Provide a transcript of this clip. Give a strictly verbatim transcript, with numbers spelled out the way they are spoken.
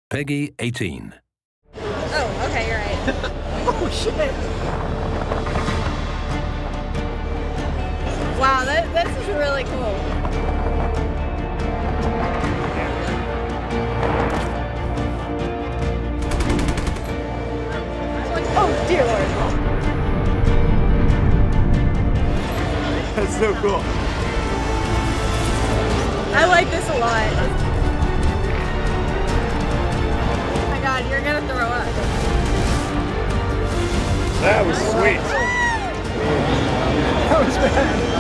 Peggy eighteen. Oh, okay, you're right. Oh, shit. Wow, that, this is really cool. Oh, dear Lord. That's so cool. I like this a lot. Oh my God, you're gonna throw up. That was sweet. That was bad.